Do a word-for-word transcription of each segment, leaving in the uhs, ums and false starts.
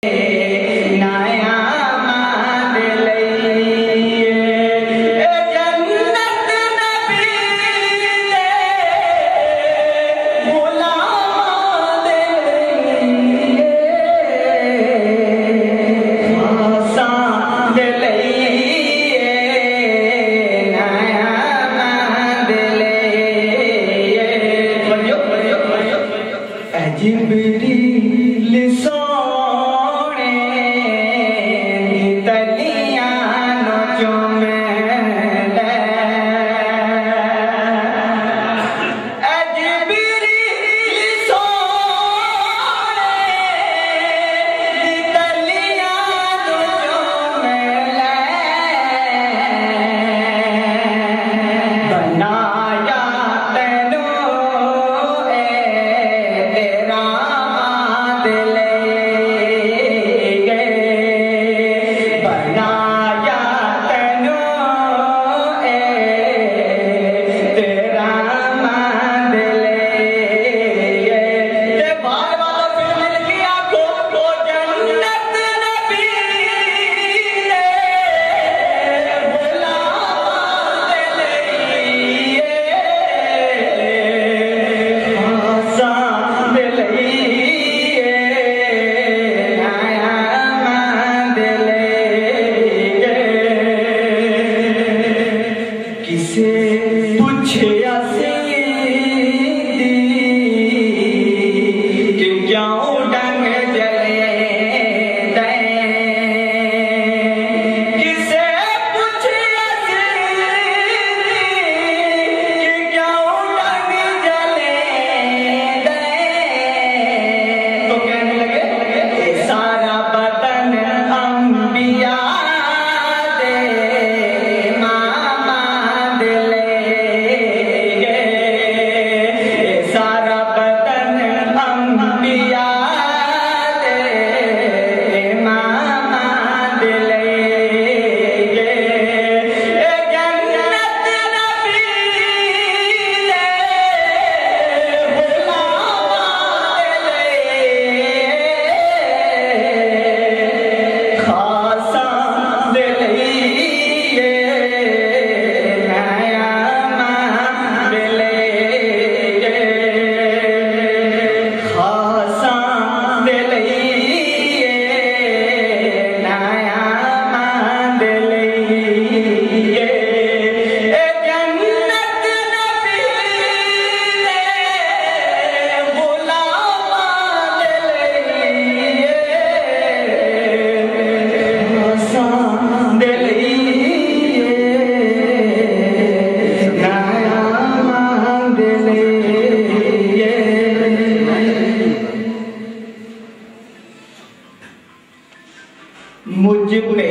मुझ पे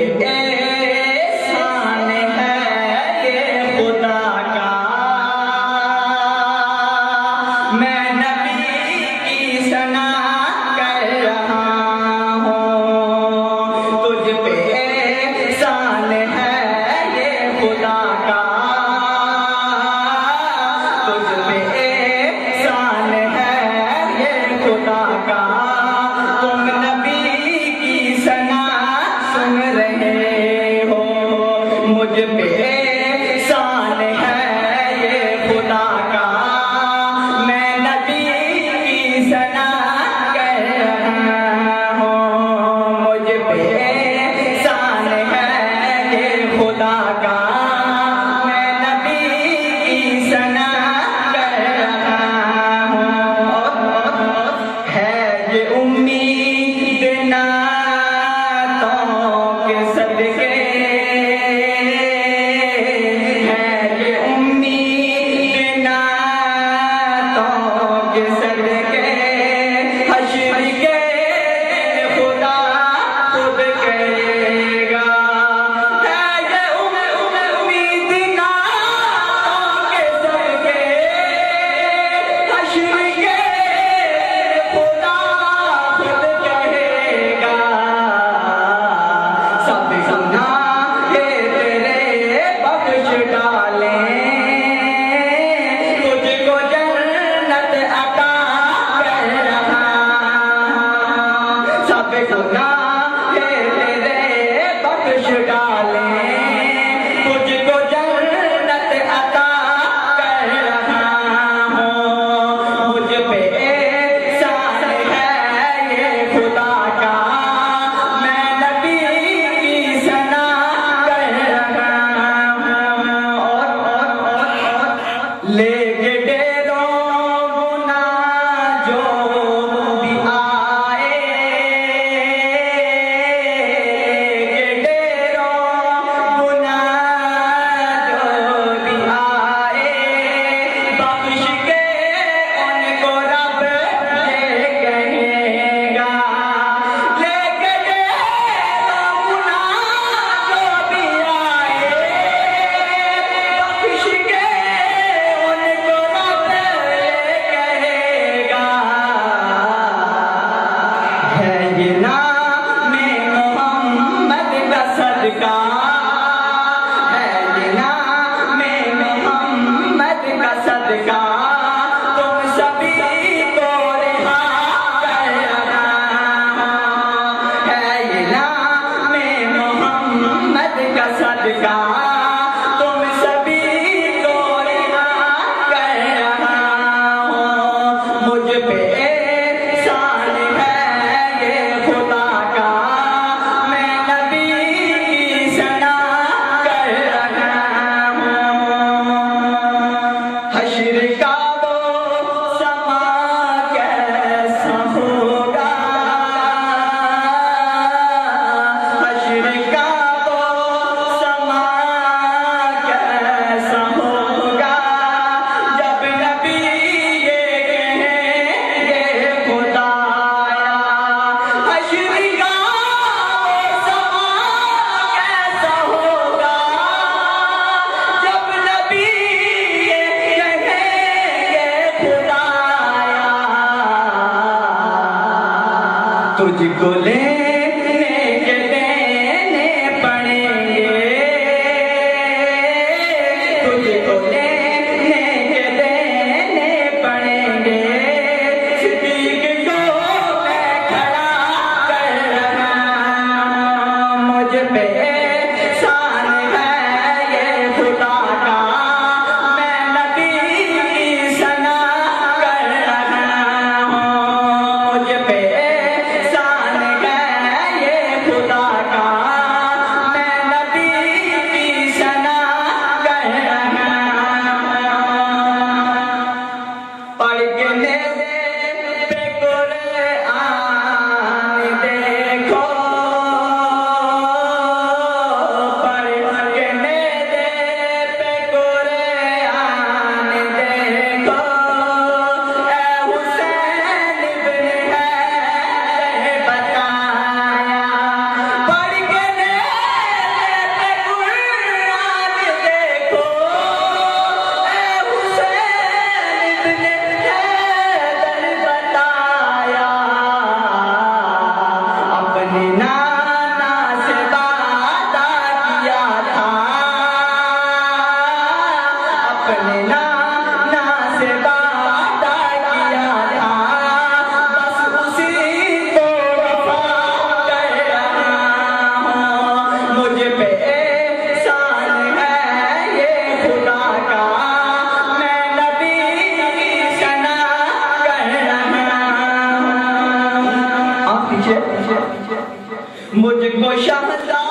एहसान है ये खुदा का, मैं नबी की सना कर रहा हूँ। तुझ पे एहसान है ये खुदा का, तुझ पे एहसान है ये खुदा का, तुम नबी की सना सुन रहे हो। मुझ पे एहसान है ये खुदा का, मैं नबी की सना कर रहा हूँ। मुझ पे एहसान है ये खुदा का, मैं नबी की सना कर रहा हूँ। है ये उम्मीद ना ना तुझको लेने के देने पड़ेंगे, तुझको लेने के देने पड़ेंगे। सिद्दीक को मैं खड़ा कर रहा, मुझ पे एहसान है ये खुदा का, मैं नबी की सना कर रहा हूँ। मुझ पे एहसान है ये खुदा का, मैं नबी की सना कर रहा हूँ। पढ़ने पे कुरान देखो, पढ़ने पे कुरान देखो, ए हुसैन इब्न हैदर बताया। पढ़ने पे कुरान देखो, ए हुसैन इब्न हैदर बताया। अपने नाना से वादा किया था, अपने नाना से वादा किया था, बस उसी को वफा कर रहा हूँ। मुझ पे एहसान है ये खुदा का, मैं नबी की सना कर रहा हूँ। आप पीछे मुझको शहदा